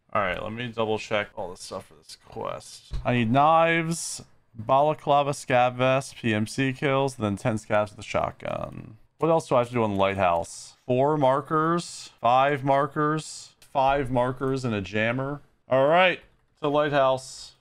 Alright, let me double check all this stuff for this quest. I need knives, balaclava, scav vest, PMC kills, and then 10 scavs with a shotgun. What else do I have to do on the lighthouse? 4 markers, 5 markers, 5 markers, and a jammer. Alright, to lighthouse.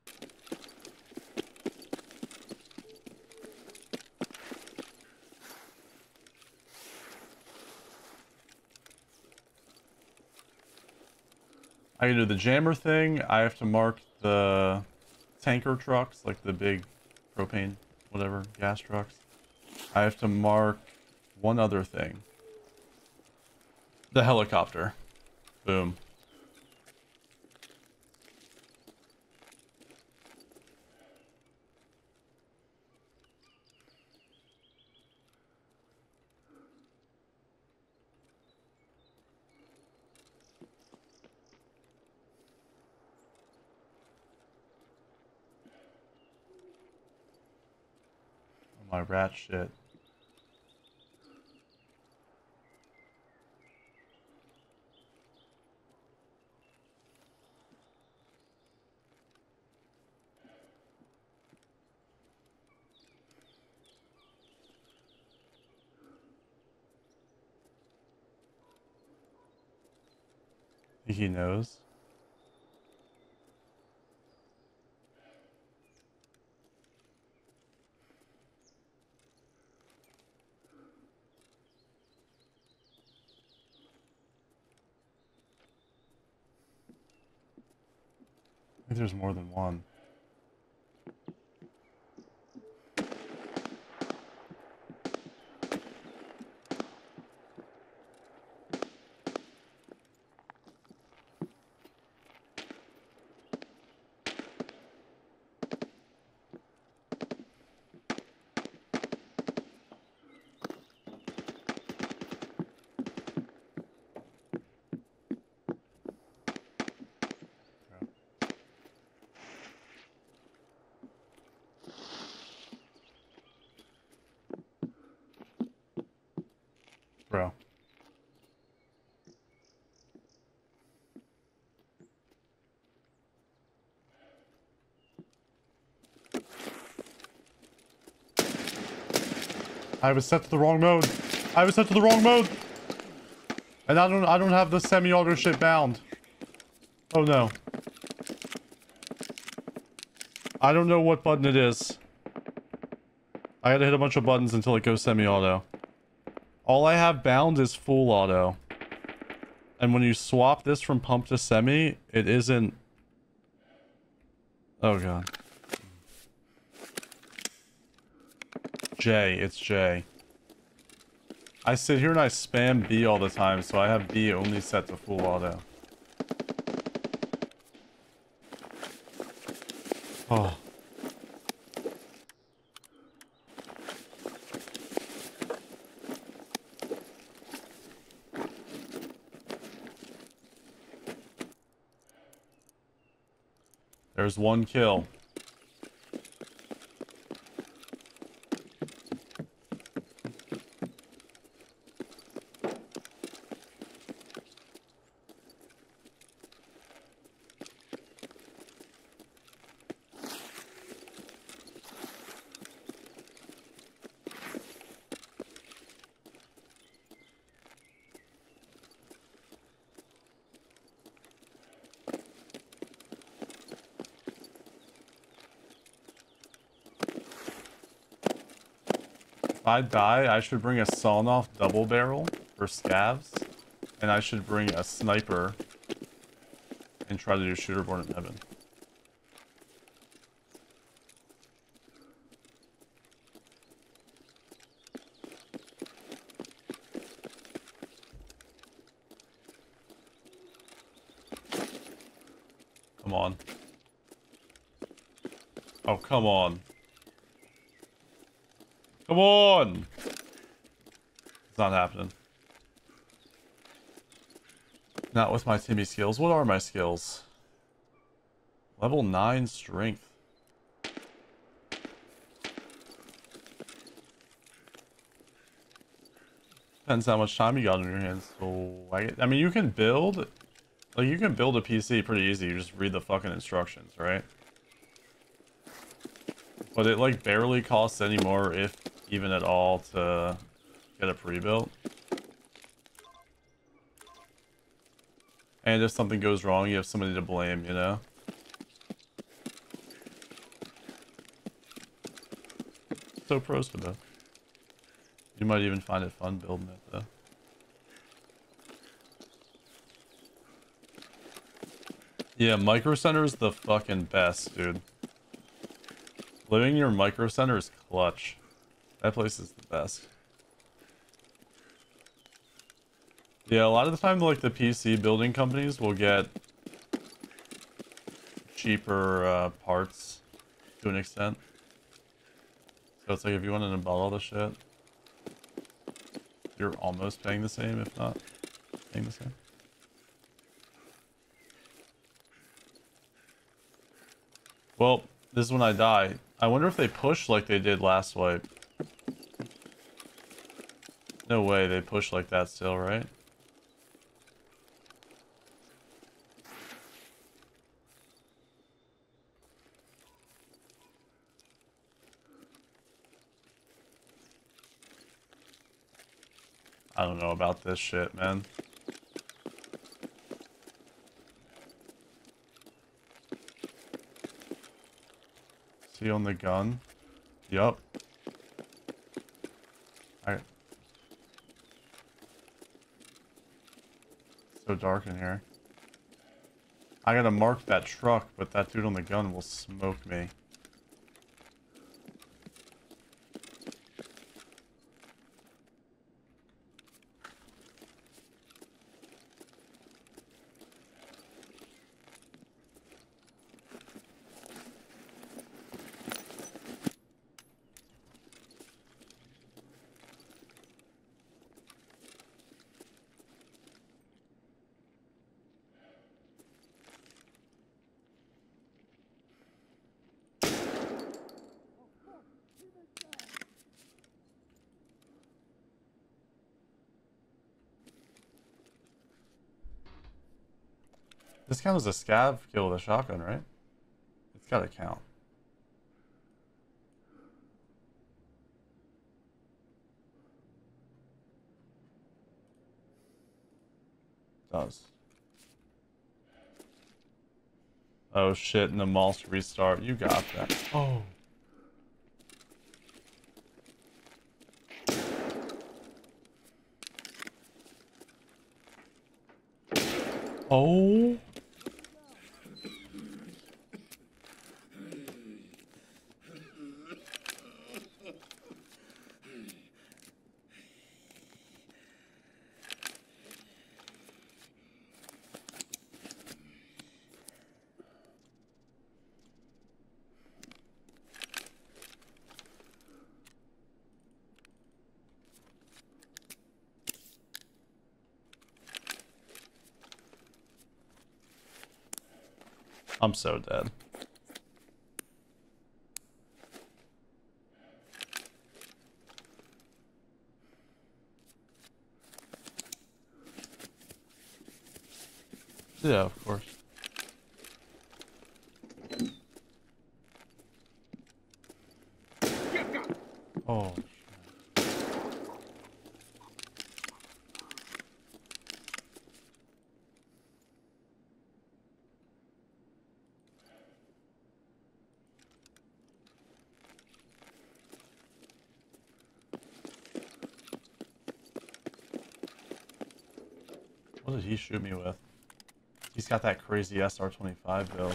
I can do the jammer thing. I have to mark the tanker trucks, like the big propane, whatever, gas trucks. I have to mark one other thing. The helicopter. Boom. My rat shit. I think he knows. I think there's more than one. Bro. I was set to the wrong mode. I was set to the wrong mode. And I don't have the semi-auto shit bound. Oh no. I don't know what button it is. I gotta hit a bunch of buttons until it goes semi-auto. All I have bound is full auto. And when you swap this from pump to semi, it isn't... Oh god. J, it's J. I sit here and I spam B all the time, so I have B only set to full auto. Oh. There's one kill. If I die, I should bring a sawn-off double barrel for scavs, and I should bring a sniper and try to do shooter born in heaven. Come on. Oh, come on. Come on! It's not happening. Not with my Timmy skills. What are my skills? Level 9 strength. Depends how much time you got on your hands. So, I mean, you can build Like, you can build a PC pretty easy. You just read the fucking instructions, right? But it, like, barely costs any more, if even at all, to get a pre-built. And if something goes wrong, you have somebody to blame, you know? So pros to both. You might even find it fun building it, though. Yeah, Micro Center is the fucking best, dude. Living in your Micro Center is clutch. That place is the best. Yeah, a lot of the time, like, the PC building companies will get cheaper parts to an extent. So it's like, if you wanted to buy all the shit, you're almost paying the same, if not paying the same. Well, this is when I die. I wonder if they push like they did last wipe. No way they push like that still, right? I don't know about this shit, man. See on the gun? Yup. Alright. So dark in here. I gotta mark that truck, but that dude on the gun will smoke me. This counts as a scav kill with a shotgun, right? It's gotta count. It does. Oh shit, and the malls restart. You got that. Oh. Oh. I'm so dead. Yeah, of course. Oh. What did he shoot me with? He's got that crazy SR-25 build.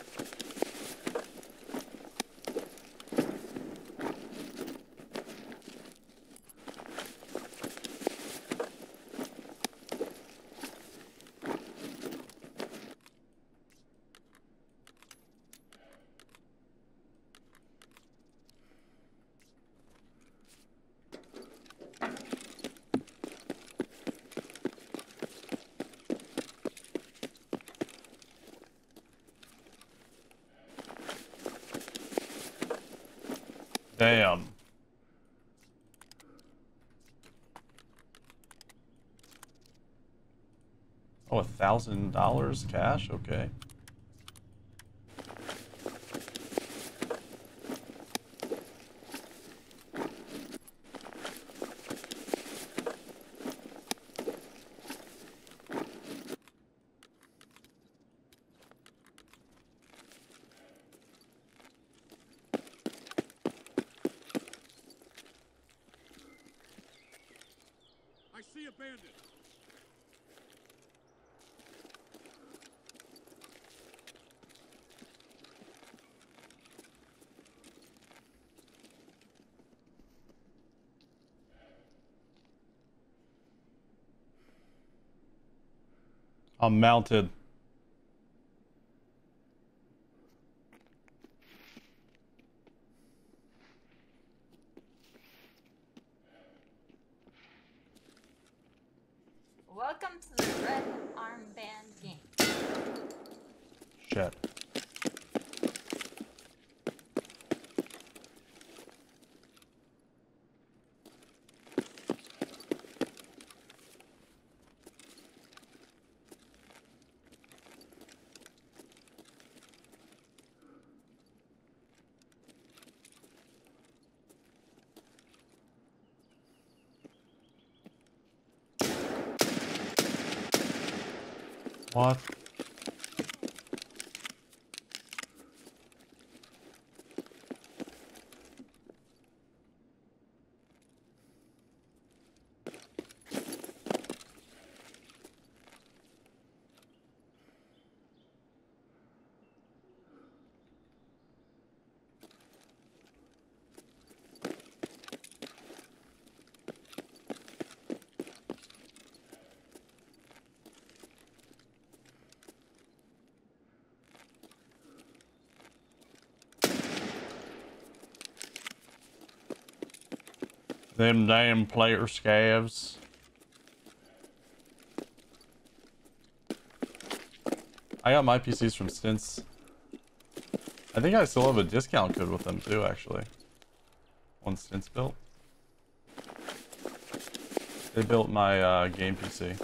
Damn. Oh, 1,000. $1,000 cash. Okay. I see a bandit. I'm mounted. Welcome to the Red Armband game. Shit. What? Them damn player scavs. I got my PCs from Stints. I think I still have a discount code with them too, actually. One Stints built. They built my game PC.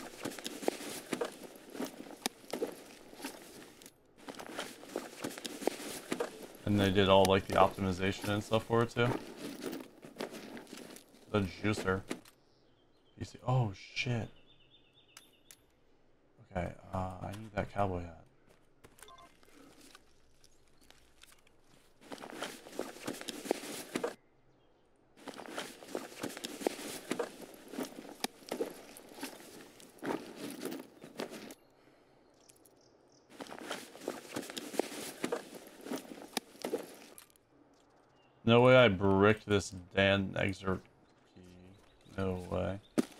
And they did all like the optimization and stuff for it too. The juicer. PC. Oh shit. Okay, I need that cowboy hat. No way I bricked this Dan excerpt key. No way.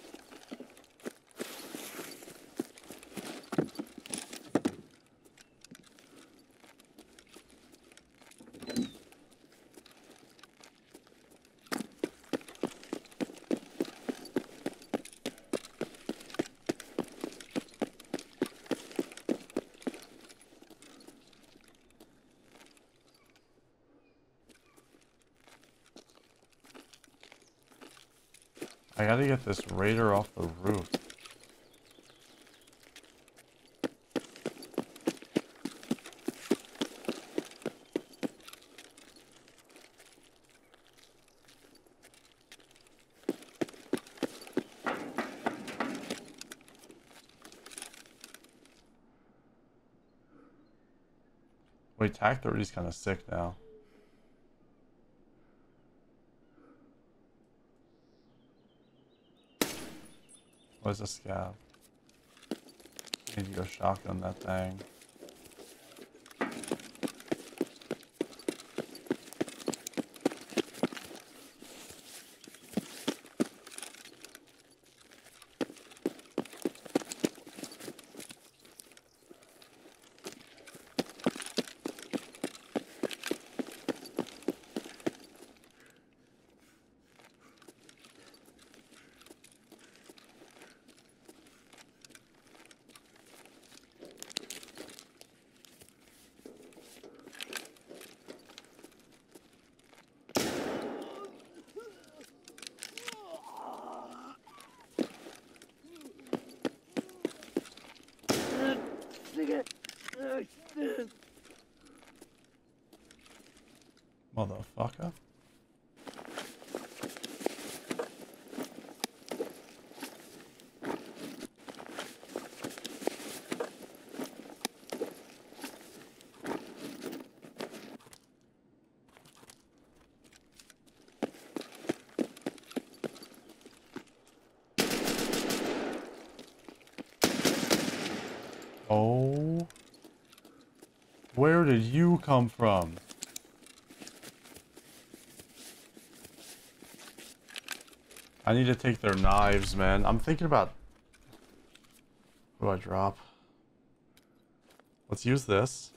I gotta get this raider off the roof. Wait, TAC 30 is kind of sick now. What's a scav? Need to go shotgun that thing. Motherfucker. Oh. Where did you come from? I need to take their knives, man. I'm thinking about... What do I drop? Let's use this.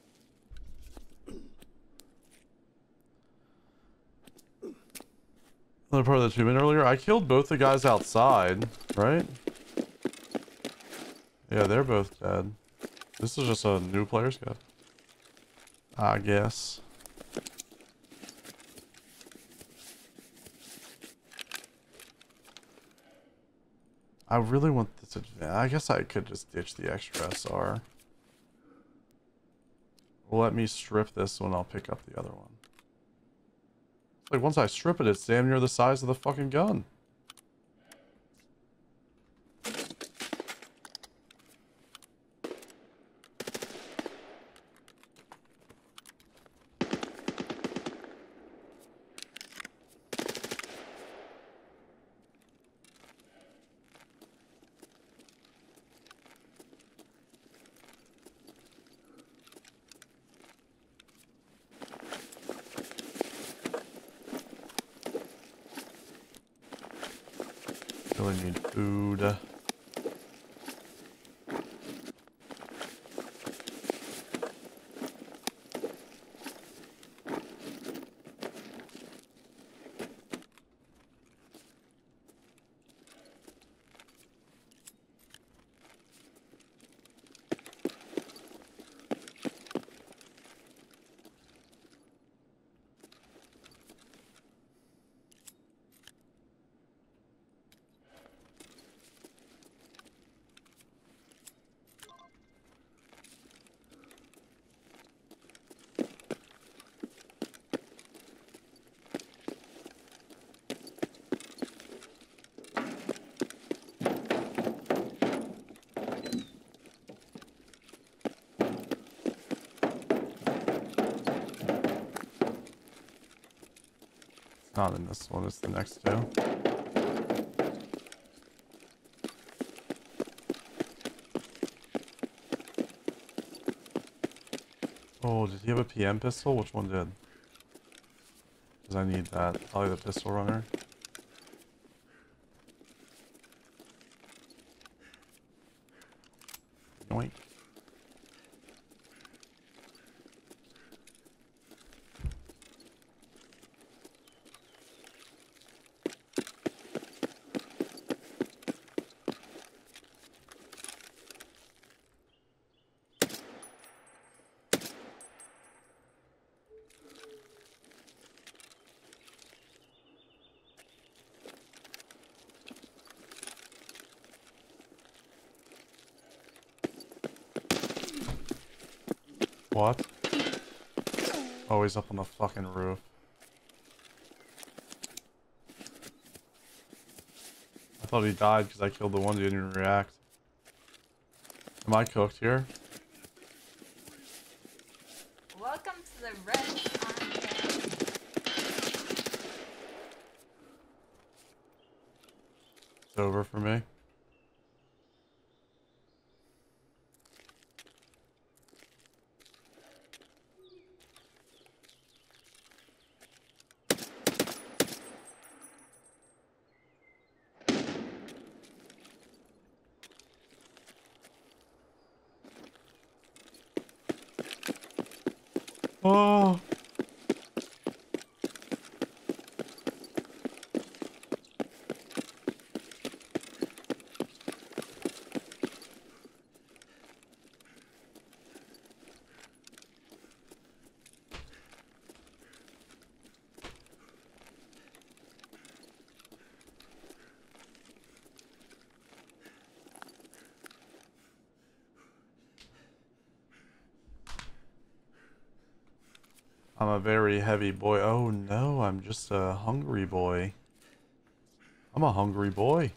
Another part of the achievement earlier. I killed both the guys outside, right? Yeah, they're both dead. This is just a new player's guide, I guess. I really want this advantage. I guess I could just ditch the extra SR. Let me strip this one, I'll pick up the other one. Like, once I strip it, it's damn near the size of the fucking gun. Really need food. Not in this one, it's the next two. Oh, did he have a PM pistol? Which one did? Because I need that. Probably the pistol runner. Yoink. What? Oh, he's up on the fucking roof. I thought he died because I killed the one who didn't even react. Am I cooked here? Welcome to the red armband. It's over for me. Oh. I'm a very heavy boy. Oh no, I'm just a hungry boy. I'm a hungry boy.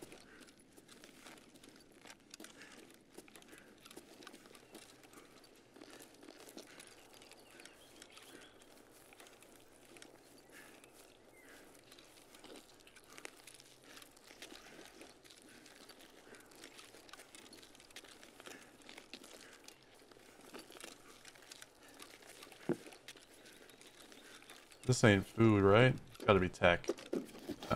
This ain't food, right? It's gotta be tech. Yeah.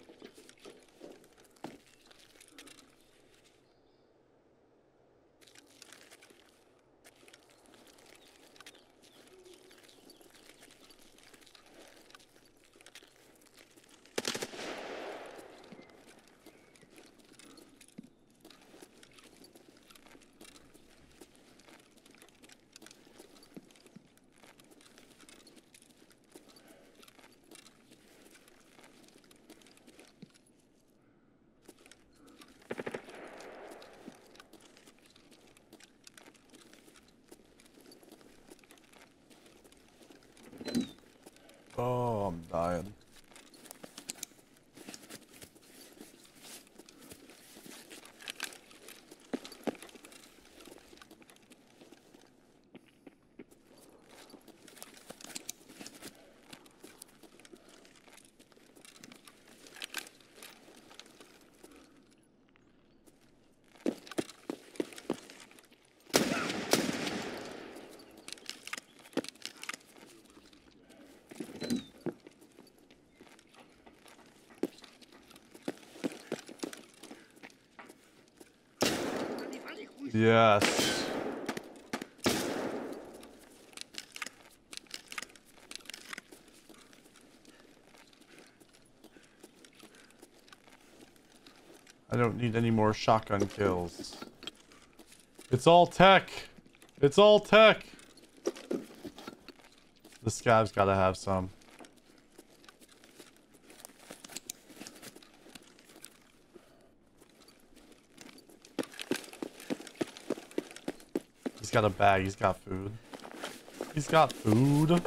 Oh, I'm dying. Yes. I don't need any more shotgun kills. It's all tech. It's all tech. The scav's gotta have some. He's got a bag. He's got food. He's got food.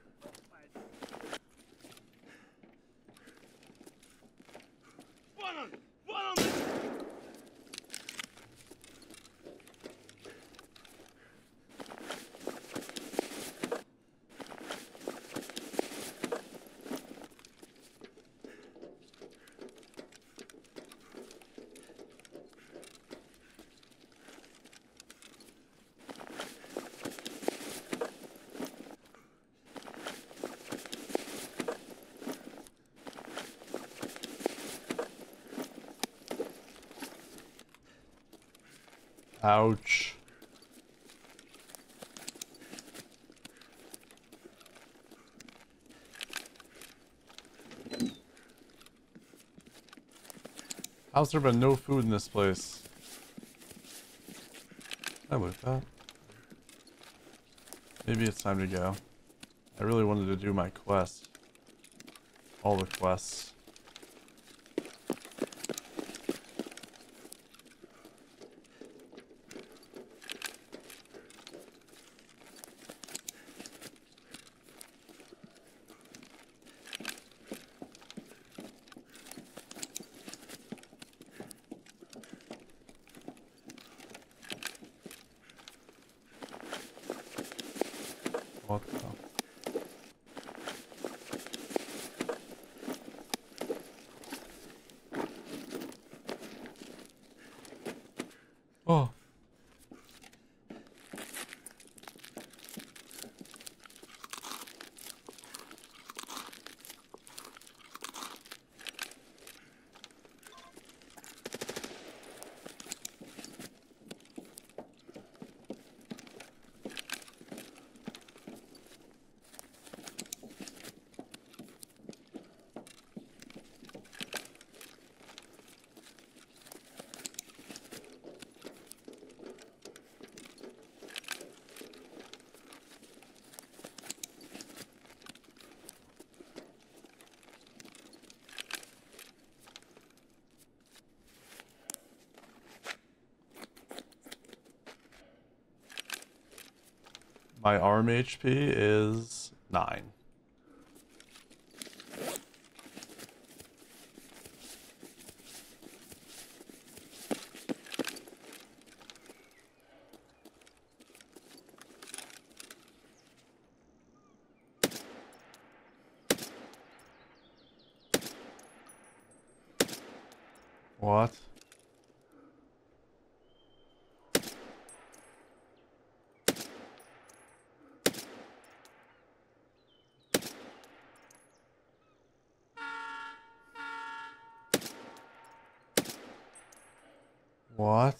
Ouch. How's there been no food in this place? I loot that. Maybe it's time to go. I really wanted to do my quest. All the quests. What the? Oh. My arm HP is 9. What? What?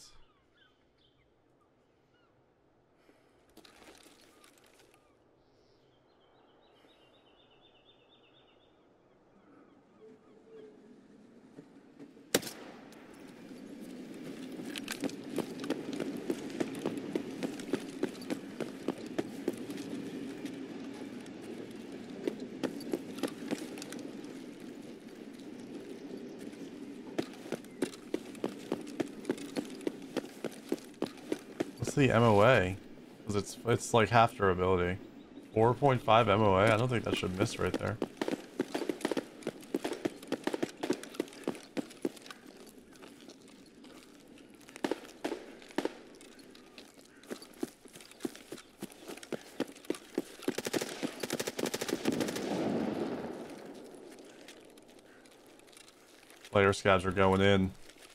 What's the MOA? Because it's like half durability. 4.5 MOA? I don't think that should miss right there. Player scavs are going in.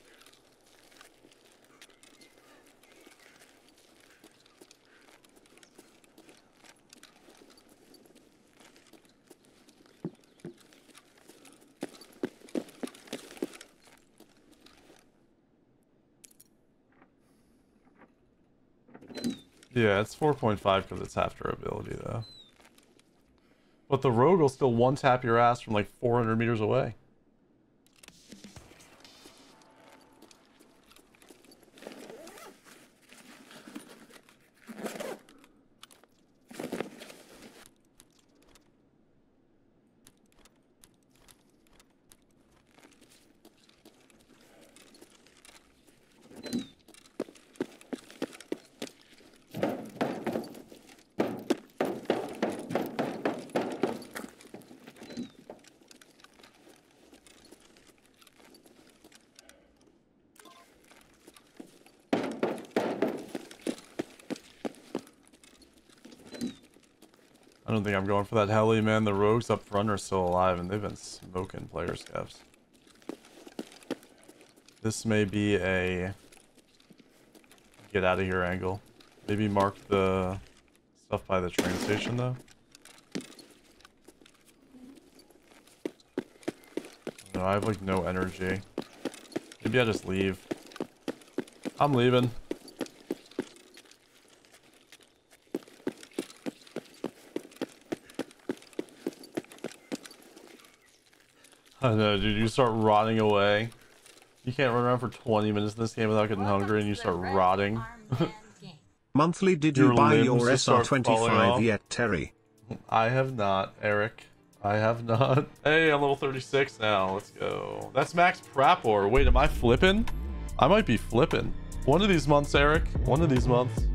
Yeah, it's 4.5 because it's half durability though. But the rogue will still one tap your ass from like 400 meters away. I don't think I'm going for that heli, man. The rogues up front are still alive, and they've been smoking player scavs. This may be a get out of here angle. Maybe mark the stuff by the train station, though. No, I have like no energy. Maybe I just leave. I'm leaving. I know, dude, you start rotting away. You can't run around for 20 minutes in this game without getting hungry and you start rotting. Monthly, did you buy your SR25 yet, Terry? I have not, Eric. I have not. Hey, I'm level 36 now. Let's go. That's max Prapor. Wait, am I flipping? I might be flipping. One of these months, Eric. One of these months.